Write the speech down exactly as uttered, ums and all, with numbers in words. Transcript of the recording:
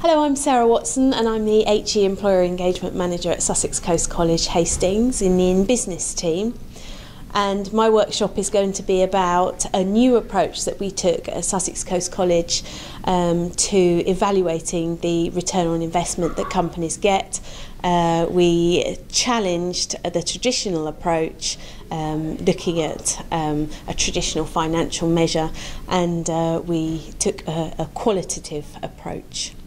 Hello, I'm Sarah Watson and I'm the H E Employer Engagement Manager at Sussex Coast College, Hastings, in the In Business team. And my workshop is going to be about a new approach that we took at Sussex Coast College um, to evaluating the return on investment that companies get. Uh, we challenged the traditional approach, um, looking at um, a traditional financial measure, and uh, we took a, a qualitative approach.